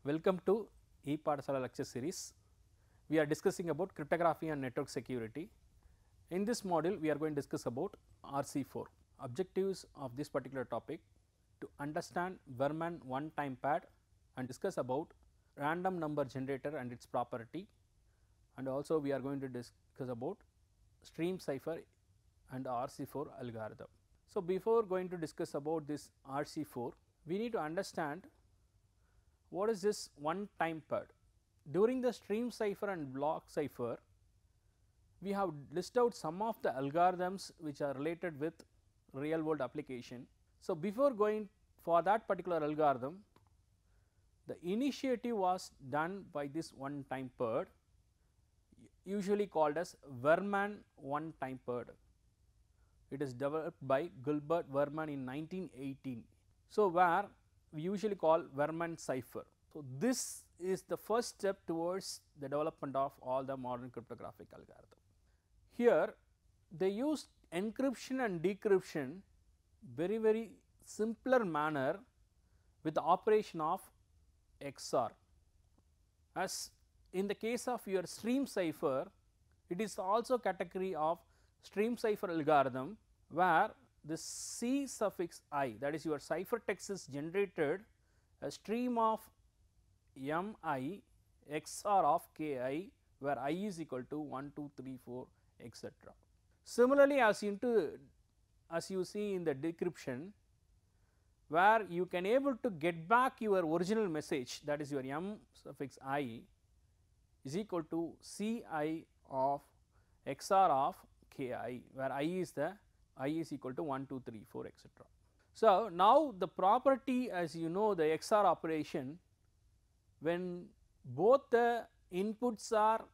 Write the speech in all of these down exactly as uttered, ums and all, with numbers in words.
Welcome to e-Pathshala lecture series. We are discussing about cryptography and network security. In this module, we are going to discuss about R C four. Objectives of this particular topic: to understand Verman one time pad and discuss about random number generator and its property, and also we are going to discuss about stream cipher and R C four algorithm. So, before going to discuss about this R C four, we need to understand what is this one time pad. During the stream cipher and block cipher, we have listed out some of the algorithms which are related with real world application. So, before going for that particular algorithm, the initiative was done by this one time pad, usually called as Verman one time pad. It is developed by Gilbert Verman in nineteen eighteen. So, where we usually call Verman cipher. So, this is the first step towards the development of all the modern cryptographic algorithm. Here they use encryption and decryption very very simpler manner with the operation of X O R. As in the case of your stream cipher, it is also category of stream cipher algorithm, where the C suffix I, that is your ciphertext, is generated a stream of M I X O R of K I, where I is equal to one, two, three, four, et cetera. Similarly, as into as you see in the decryption, where you can able to get back your original message, that is your M suffix I is equal to C I of X O R of K I, where I is the I is equal to one, two, three, four, et cetera. So, now the property, as you know, the X O R operation, when both the inputs are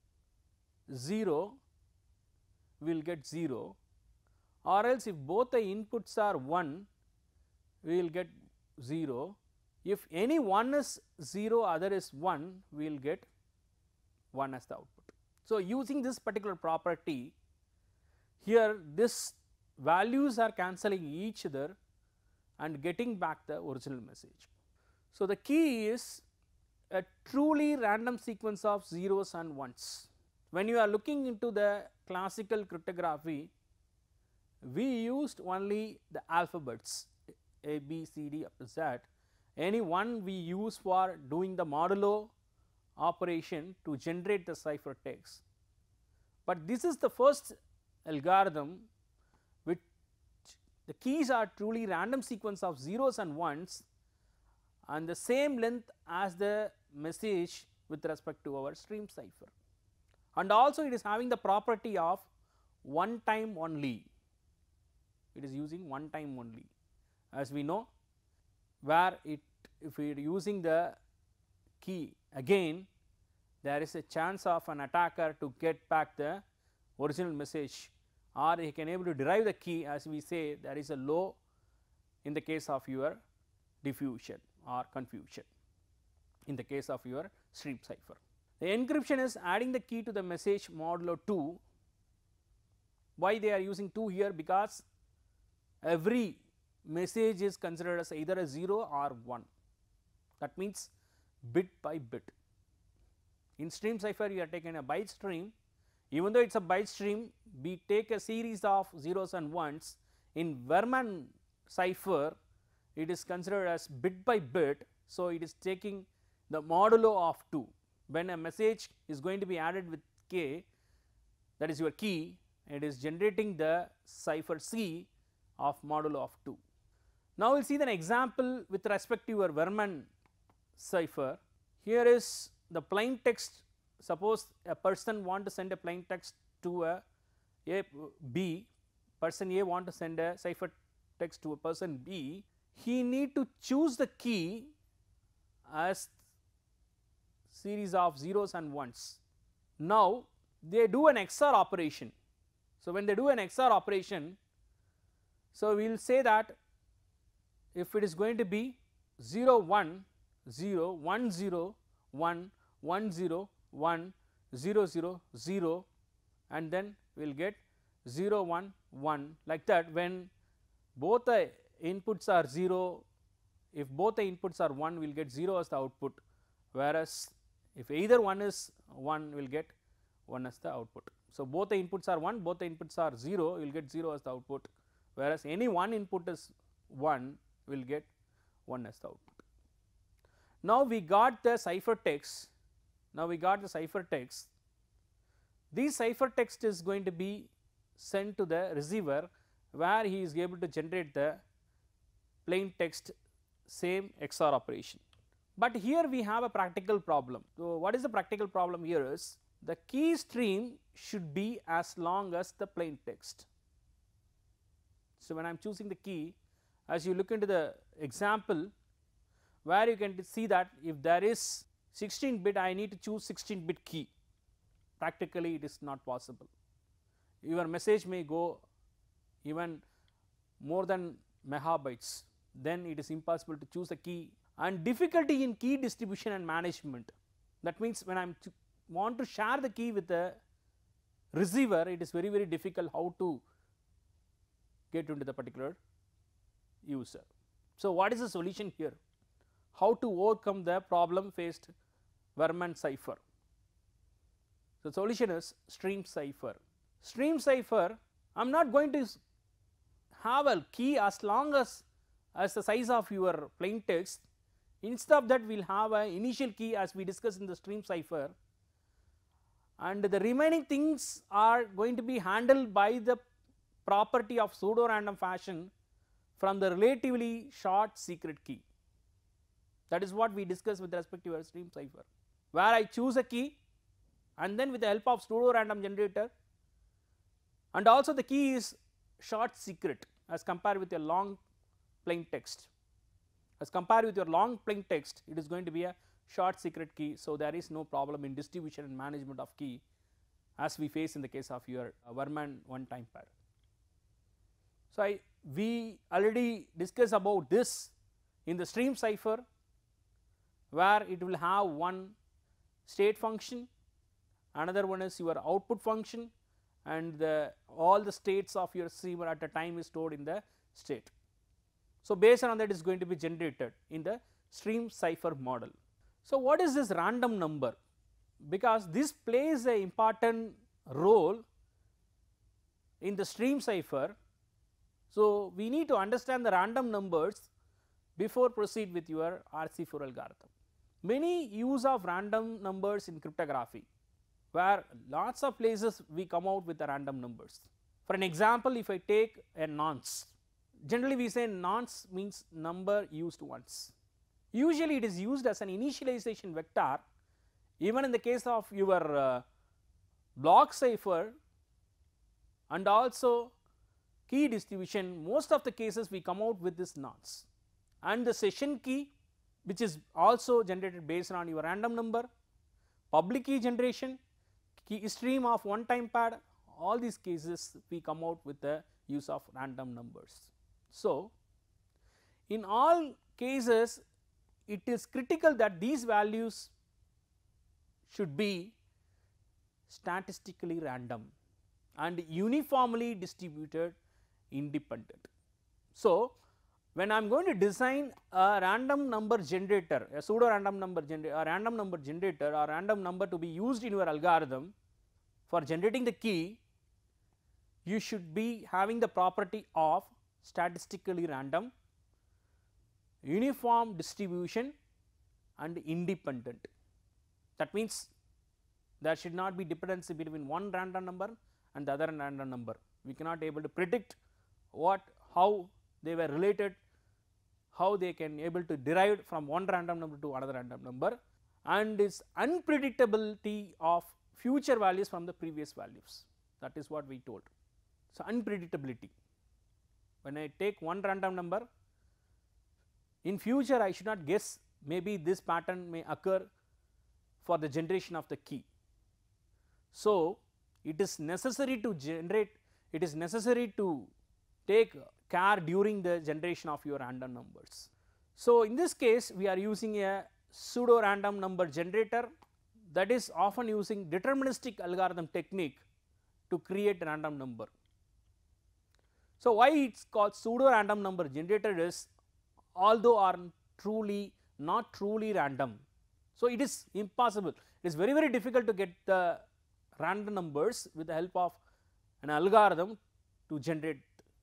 zero, we will get zero, or else if both the inputs are one, we will get zero. If any one is zero, other is one, we will get one as the output. So, using this particular property, here this values are cancelling each other and getting back the original message. So, the key is a truly random sequence of zeros and ones. When you are looking into the classical cryptography, we used only the alphabets A, B, C, D up to Z. Any one we use for doing the modulo operation to generate the ciphertext. But this is the first algorithm which the keys are truly random sequence of zeros and ones and the same length as the message with respect to our stream cipher, and also it is having the property of one time only. It is using one time only, as we know, where it if we are using the key again, there is a chance of an attacker to get back the original message, or he can able to derive the key, as we say there is a low in the case of your diffusion or confusion in the case of your stream cipher. The encryption is adding the key to the message modulo two. Why they are using two here? Because every message is considered as either a zero or one, that means bit by bit. In stream cipher you are taking a byte stream, even though it is a byte stream, we take a series of zeros and ones. In Verman cipher it is considered as bit by bit, so it is taking the modulo of two. When a message is going to be added with K, that is your key, it is generating the cipher C of modulo of two. Now, we will see an example with respect to your Verman cipher. Here is the plain text. Suppose a person want to send a plain text to a, a B, person A want to send a cipher text to a person B, he need to choose the key as series of zeros and ones. Now, they do an X O R operation. So, when they do an X O R operation, so we will say that if it is going to be zero one zero one zero one one zero one zero zero zero, and then we will get zero one one, like that. When both the inputs are zero, if both the inputs are one, we will get zero as the output. whereas if either one is one, we will get one as the output. So, both the inputs are one, both the inputs are zero, you will get zero as the output, whereas any one input is one, we will get one as the output. Now, we got the ciphertext, now we got the ciphertext. This ciphertext is going to be sent to the receiver, where he is able to generate the plain text same X O R operation. But here we have a practical problem. So, what is the practical problem here is the key stream should be as long as the plain text. So, when I am choosing the key, as you look into the example, where you can see that if there is sixteen bit, I need to choose sixteen bit key. Practically it is not possible. Your message may go even more than megabytes, then it is impossible to choose a key, and difficulty in key distribution and management. That means, when I am want to share the key with the receiver, it is very very difficult how to get into the particular user. So, what is the solution here? How to overcome the problem faced Verman cipher? The solution is stream cipher. Stream cipher, I am not going to have a key as long as as the size of your plain text. Instead of that, we will have an initial key as we discussed in the stream cipher, and the remaining things are going to be handled by the property of pseudo random fashion from the relatively short secret key. That is what we discussed with respect to your stream cipher, where I choose a key and then with the help of pseudo random generator, and also the key is short secret as compared with your long plain text. As compared with your long plain text, it is going to be a short secret key. So, there is no problem in distribution and management of key as we face in the case of your uh, Verman one time pad. So, I we already discussed about this in the stream cipher, where it will have one state function, another one is your output function, and the all the states of your receiver at a time is stored in the state. So, based on that is going to be generated in the stream cipher model. So, what is this random number? Because this plays an important role in the stream cipher. So, we need to understand the random numbers before proceed with your R C four algorithm. Many use of random numbers in cryptography, where lots of places we come out with the random numbers. For an example, if I take a nonce, generally we say nonce means number used once. Usually it is used as an initialization vector. Even in the case of your uh, block cipher and also key distribution, most of the cases we come out with this nonce, and the session key, which is also generated based on your random number, public key generation, key stream of one time pad, all these cases we come out with the use of random numbers. So, in all cases it is critical that these values should be statistically random and uniformly distributed independent. So, when I am going to design a random number generator, a pseudo random number generator, a random number generator or random number to be used in your algorithm for generating the key, you should be having the property of statistically random, uniform distribution and independent. That means, there should not be dependency between one random number and the other random number. We cannot able to predict what, how they were related, how they can able to derive from one random number to another random number, and its unpredictability of future values from the previous values. That is what we told. So, unpredictability. When I take one random number, in future I should not guess, maybe this pattern may occur for the generation of the key. So, it is necessary to generate, it is necessary to take care during the generation of your random numbers. So, in this case we are using a pseudo random number generator, that is often using deterministic algorithm technique to create a random number. So, why it is called pseudo random number generator is, although are truly not truly random. So, it is impossible, it is very very difficult to get the random numbers with the help of an algorithm to generate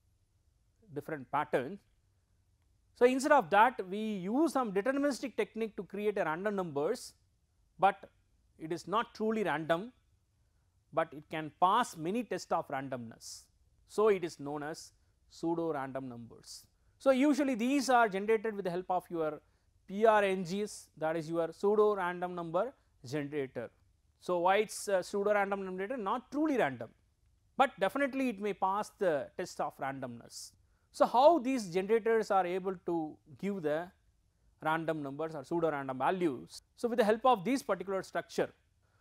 different patterns. So, instead of that we use some deterministic technique to create a random numbers, but it is not truly random, but it can pass many tests of randomness. So, it is known as pseudo random numbers. So, usually these are generated with the help of your P R N Gs, that is your pseudo random number generator. So, why it is pseudo random number generator? Not truly random, but definitely it may pass the test of randomness. So, how these generators are able to give the random numbers or pseudo random values? So, with the help of this particular structure,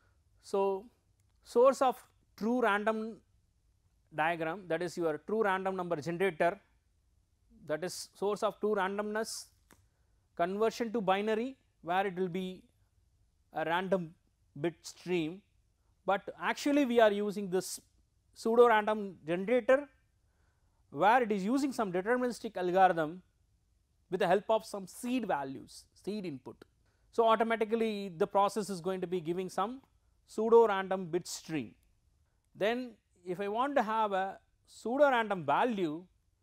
so source of true random diagram, that is your true random number generator, that is source of true randomness, conversion to binary where it will be a random bit stream, but actually we are using this pseudo random generator where it is using some deterministic algorithm with the help of some seed values, seed input. So, automatically the process is going to be giving some pseudo random bit stream. Then if I want to have a pseudo random value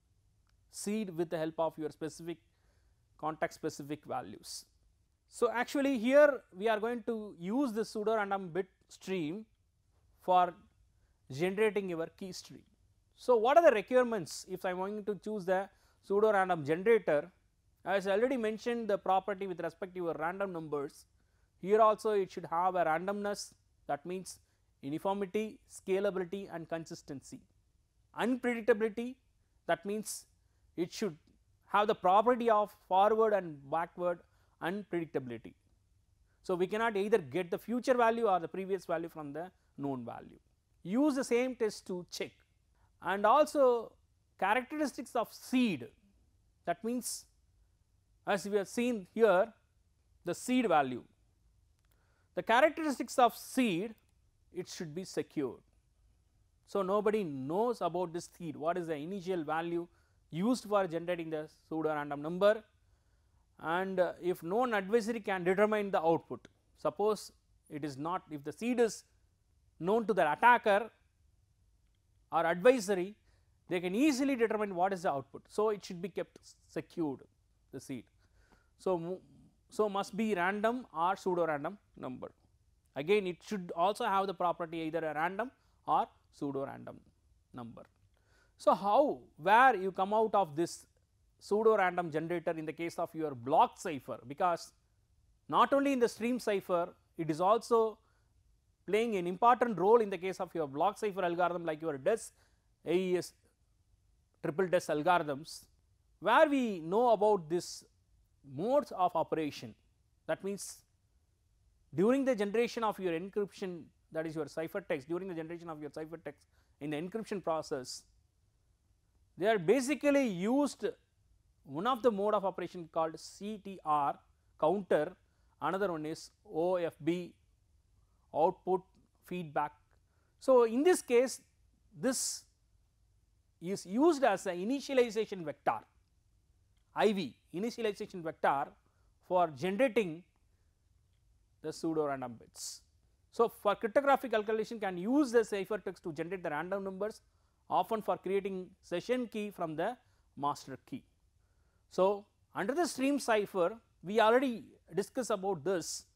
seed with the help of your specific context specific values. So, actually here we are going to use the pseudo random bit stream for generating your key stream. So, what are the requirements if I am going to choose the pseudo random generator? As I already mentioned the property with respect to your random numbers, here also it should have a randomness, that means uniformity, scalability and consistency. Unpredictability, that means it should have the property of forward and backward unpredictability. So, we cannot either get the future value or the previous value from the known value. Use the same test to check. And also characteristics of seed, that means as we have seen here the seed value. The characteristics of seed, it should be secured. So, nobody knows about this seed, what is the initial value used for generating the pseudo random number, and uh, if known adversary can determine the output. Suppose it is not, if the seed is known to the attacker or adversary, they can easily determine what is the output. So, it should be kept secured, the seed. So, so must be random or pseudo random number. Again it should also have the property either a random or pseudo random number. So, how, where you come out of this pseudo random generator in the case of your block cipher, because not only in the stream cipher, it is also playing an important role in the case of your block cipher algorithm like your D E S, A E S, triple D E S algorithms, where we know about this modes of operation. That means during the generation of your encryption, that is your ciphertext, during the generation of your ciphertext in the encryption process, they are basically used one of the mode of operation called C T R, counter, another one is O F B, output feedback. So, in this case this is used as an initialization vector, I V, initialization vector for generating the pseudo random bits. So, for cryptographic calculation can use the ciphertext to generate the random numbers, often for creating session key from the master key. So, under the stream cipher we already discussed about this,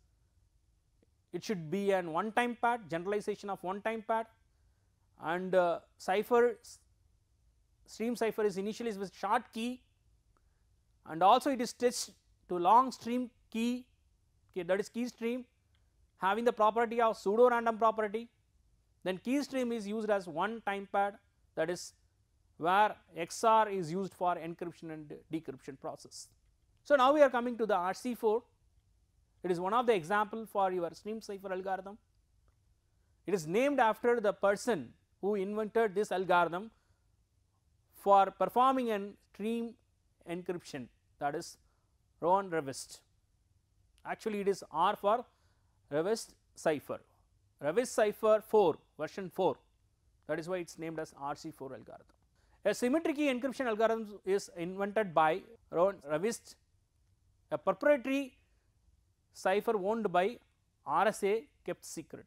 it should be an one time pad, generalization of one time pad, and uh, cipher stream cipher is initially with short key, and also it is stretched to long stream key, okay, that is key stream having the property of pseudo random property. Then key stream is used as one time pad, that is where X R is used for encryption and decryption process. So, now we are coming to the R C four, it is one of the example for your stream cipher algorithm. It is named after the person who invented this algorithm for performing an stream encryption, that is Ron Revest. Actually it is R for Revest cipher, Revest cipher four, version four, that is why it is named as R C four algorithm. A symmetry key encryption algorithm is invented by Ron Revest, a proprietary cipher owned by R S A kept secret.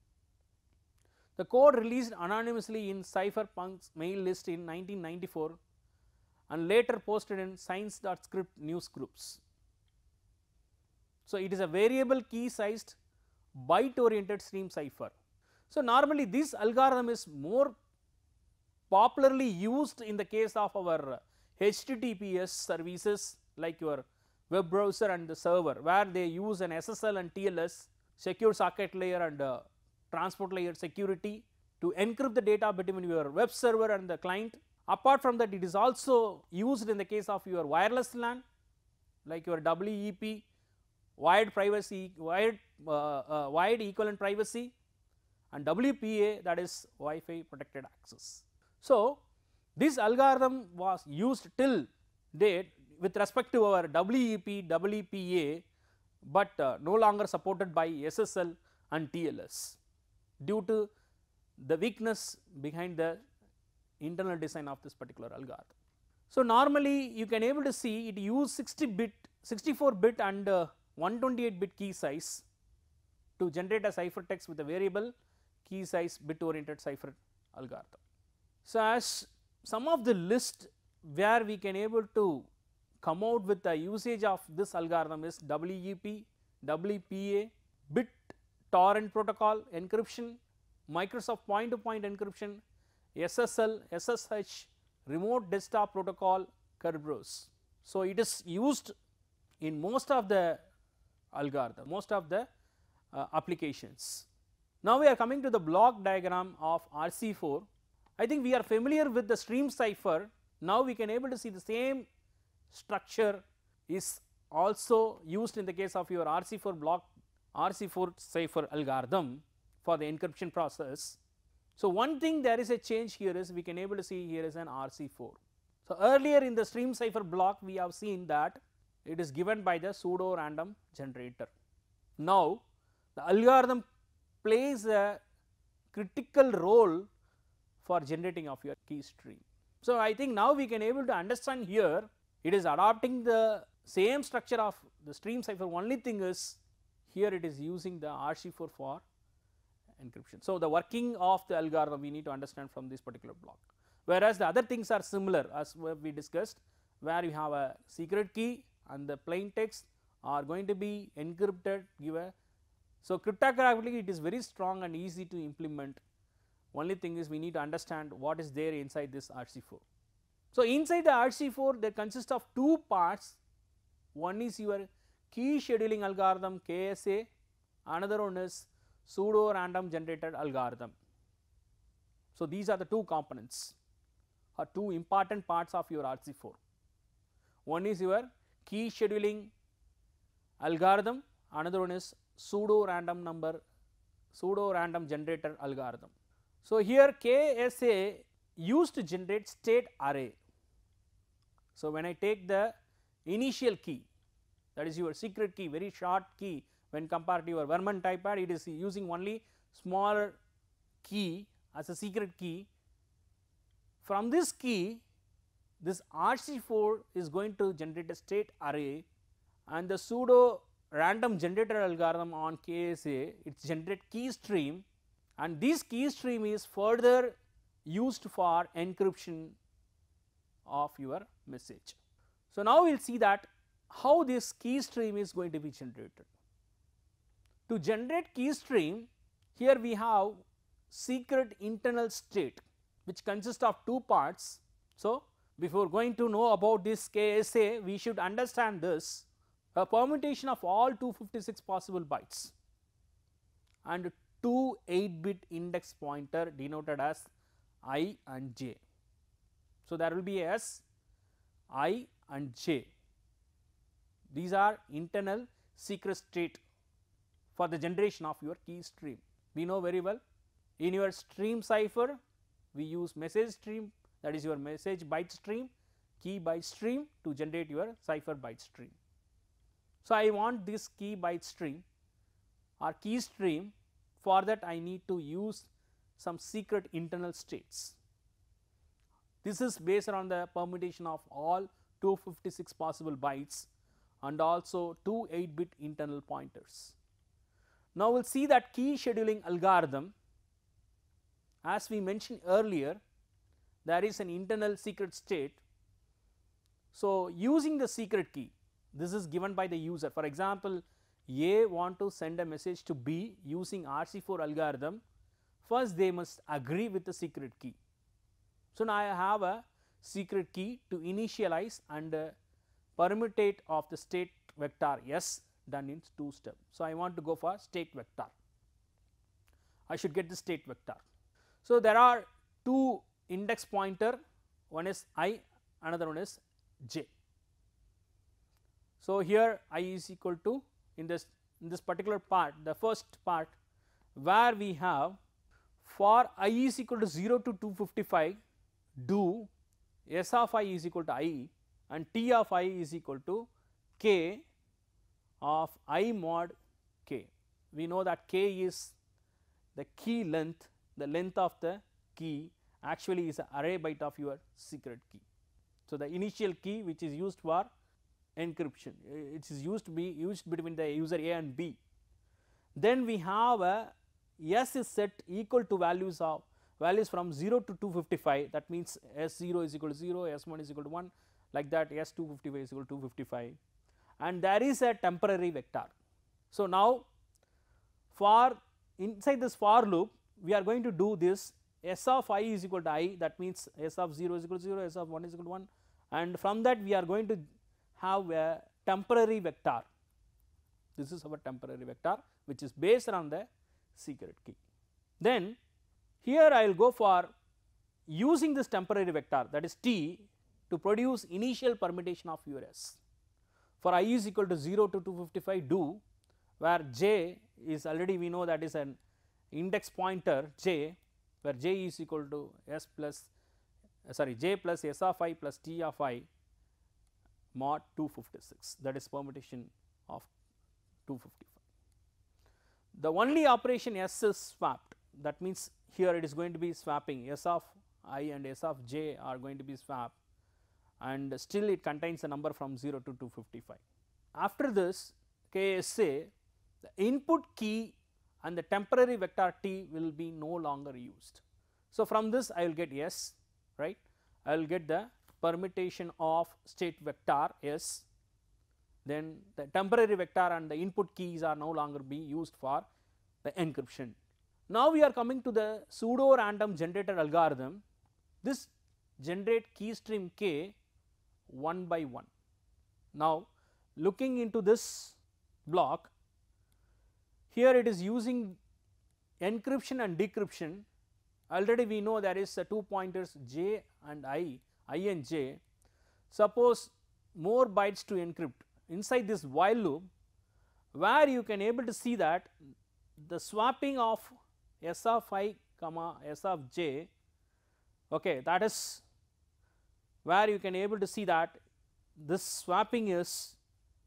The code released anonymously in Cypherpunk's mail list in nineteen ninety-four and later posted in science.script news groups. So, it is a variable key sized byte oriented stream cipher. So, normally this algorithm is more popularly used in the case of our H T T P S services like your web browser and the server, where they use an S S L and T L S, secure socket layer and uh, transport layer security to encrypt the data between your web server and the client. Apart from that, it is also used in the case of your wireless LAN like your W E P, wired privacy, wired, uh, uh, wired equivalent privacy, and W P A, that is Wi-Fi protected access. So, this algorithm was used till date with respect to our W E P, W P A, but uh, no longer supported by S S L and T L S due to the weakness behind the internal design of this particular algorithm. So, normally you can able to see it use sixty bit, sixty-four bit and uh, one twenty-eight bit key size to generate a ciphertext with a variable key size bit oriented cipher algorithm. So, as some of the list where we can able to come out with the usage of this algorithm is W E P, W P A, bit torrent protocol encryption, Microsoft point to point encryption, S S L, S S H, remote desktop protocol, Kerberos. So, it is used in most of the algorithm, most of the uh, applications. Now, we are coming to the block diagram of R C four. I think we are familiar with the stream cipher. Now, we can able to see the same structure is also used in the case of your R C four block, R C four cipher algorithm for the encryption process. So, one thing there is a change here is we can able to see here is an R C four. So, earlier in the stream cipher block we have seen that it is given by the pseudo random generator. Now, the algorithm plays a critical role for generating of your key stream. So, I think now we can able to understand here it is adopting the same structure of the stream cipher, only thing is here it is using the R C four for encryption. So, the working of the algorithm we need to understand from this particular block, whereas the other things are similar as we discussed, where you have a secret key and the plain text are going to be encrypted, give a. So, cryptographically it is very strong and easy to implement, only thing is we need to understand what is there inside this R C four. So, inside the R C four there consists of two parts, one is your key scheduling algorithm K S A, another one is pseudo random generated algorithm. So, these are the two components or two important parts of your R C four. One is your key scheduling algorithm, another one is pseudo random number, pseudo random generator algorithm. So, here K S A used to generate state array. So, when I take the initial key, that is your secret key, very short key, when compared to your Verman typepad, it is using only smaller key as a secret key. From this key, this R C four is going to generate a state array, and the pseudo random generator algorithm on K S A, it generate key stream, and this key stream is further used for encryption of your message. So, now we will see that how this key stream is going to be generated. To generate key stream, here we have secret internal state which consists of two parts. So, before going to know about this K S A, we should understand this, a permutation of all two hundred fifty-six possible bytes and two eight bit index pointer denoted as I and J. So, there will be S, I and J. These are internal secret state for the generation of your key stream. We know very well, in your stream cipher we use message stream, that is your message byte stream, key byte stream to generate your cipher byte stream. So, I want this key byte stream or key stream, for that I need to use some secret internal states. This is based on the permutation of all two hundred fifty-six possible bytes and also two eight bit internal pointers. Now, we will see that key scheduling algorithm. As we mentioned earlier, there is an internal secret state. So, using the secret key, this is given by the user. For example, A want to send a message to B using R C four algorithm, first they must agree with the secret key. So, now I have a secret key to initialize and uh, permutate of the state vector S done in two steps. So, I want to go for state vector, I should get the state vector. So, there are two index pointer, one is I, another one is J. So, here I is equal to in this in this particular part, the first part where we have for I is equal to zero to two fifty-five, do S of I is equal to I and T of I is equal to K of I mod K. We know that K is the key length, the length of the key actually is an array byte of your secret key. So, the initial key which is used for encryption, it is used to be used between the user A and B. Then we have a S is set equal to values of values from zero to two fifty-five, that means S zero is equal to zero, S one is equal to one, like that S two fifty-five is equal to two fifty-five, and there is a temporary vector. So, now for inside this for loop we are going to do this S of I is equal to I, that means S of zero is equal to zero, S of one is equal to one, and from that we are going to have a temporary vector. This is our temporary vector which is based on the secret key. Then here I will go for using this temporary vector, that is T, to produce initial permutation of your S. For I is equal to zero to two fifty-five, do where J is already we know that is an index pointer J, where J is equal to S plus uh, sorry J plus S of I plus T of I mod two fifty-six, that is permutation of two fifty-five. The only operation S is swapped, that means here it is going to be swapping, S of I and S of J are going to be swapped, and still it contains a number from zero to two fifty-five. After this K S A, the input key and the temporary vector T will be no longer used. So, from this I will get S, right, I will get the permutation of state vector S, then the temporary vector and the input keys are no longer be used for the encryption. Now, we are coming to the pseudo random generator algorithm. This generate key stream K one by one. Now, looking into this block, here it is using encryption and decryption. Already we know there is uh, two pointers J and I, I and J. Suppose more bytes to encrypt inside this while loop, where you can able to see that the swapping of S of I comma S of J, okay, that is where you can able to see that this swapping is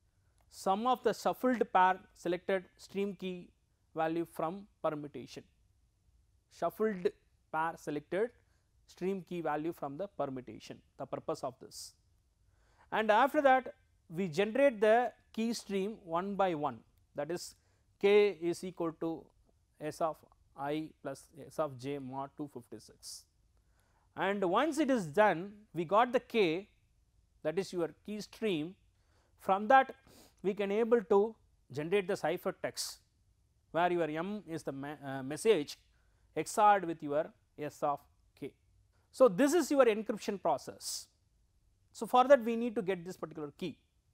sum of the shuffled pair selected stream key value from permutation, shuffled pair selected stream key value from the permutation, the purpose of this. And after that we generate the key stream one by one, that is K is equal to S of I plus S of J mod two fifty-six. And once it is done, we got the K, that is your key stream. From that we can able to generate the ciphertext, where your M is the me uh, message X O R'd with your S of K. So, this is your encryption process. So, for that we need to get this particular key.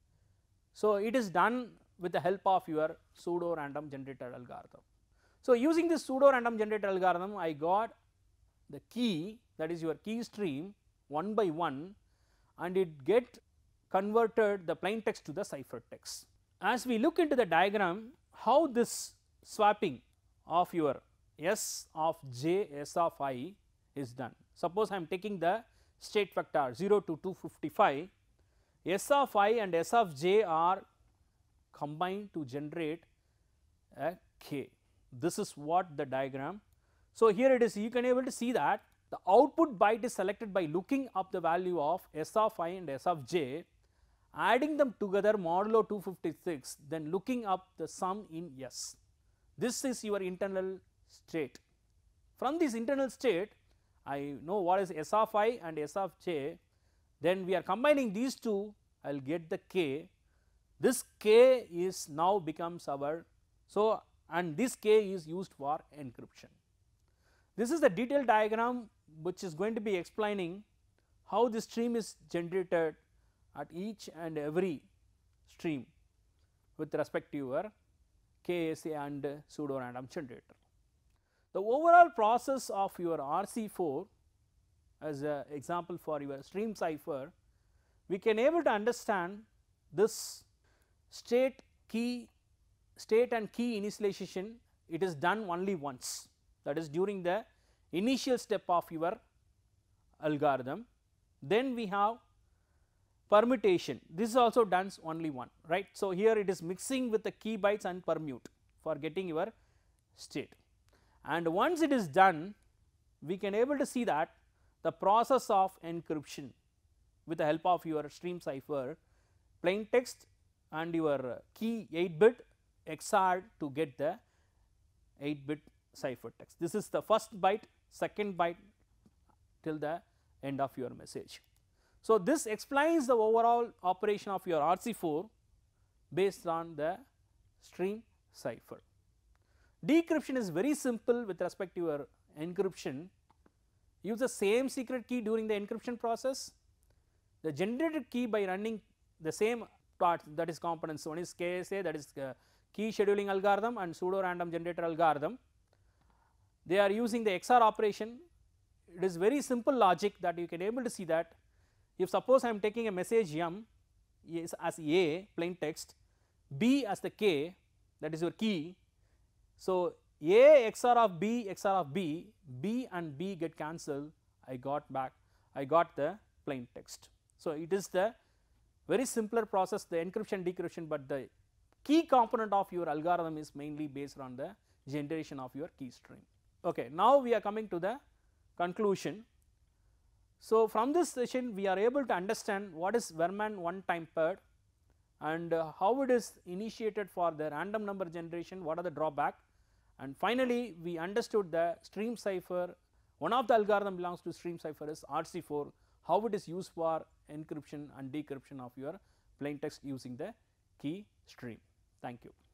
So, it is done with the help of your pseudo random generator algorithm. So, using this pseudo random generator algorithm, I got the key, that is your key stream one by one, and it get converted the plain text to the ciphertext. As we look into the diagram, how this swapping of your S of J, S of I is done. Suppose I am taking the state vector zero to two fifty-five, S of I and S of J are combined to generate a K. This is what the diagram. So, here it is, you can able to see that the output byte is selected by looking up the value of S of I and S of J, adding them together modulo two fifty-six, then looking up the sum in S. This is your internal state. From this internal state, I know what is S of I and S of j, then we are combining these two, I will get the k. This k is now becomes our, so and this k is used for encryption. This is the detailed diagram which is going to be explaining how this stream is generated at each and every stream with respect to your K S A and pseudo random generator. The overall process of your R C four as an example for your stream cipher, we can able to understand this state key state and key initialization, it is done only once, that is during the initial step of your algorithm. Then we have permutation, this is also done only one, right. So, here it is mixing with the key bytes and permute for getting your state, and once it is done, we can able to see that the process of encryption with the help of your stream cipher, plain text and your key eight bit X O R to get the eight bit cipher text. This is the first byte, second byte till the end of your message. So, this explains the overall operation of your R C four based on the stream cipher. Decryption is very simple with respect to your encryption. Use the same secret key during the encryption process. The generated key by running the same part, that is components, one is K S A, that is uh, key scheduling algorithm, and pseudo random generator algorithm. They are using the X O R operation. It is very simple logic that you can able to see that if suppose I am taking a message M is as A plain text, B as the K, that is your key. So, A X O R of B X O R of B, B and B get cancelled, I got back, I got the plain text. So, it is the very simpler process, the encryption decryption, but the key component of your algorithm is mainly based on the generation of your key stream. Okay, now we are coming to the conclusion. So, from this session we are able to understand what is Verman one time paired and uh, how it is initiated for the random number generation, what are the drawback, and finally we understood the stream cipher. One of the algorithm belongs to stream cipher is R C four, how it is used for encryption and decryption of your plain text using the key stream. Thank you.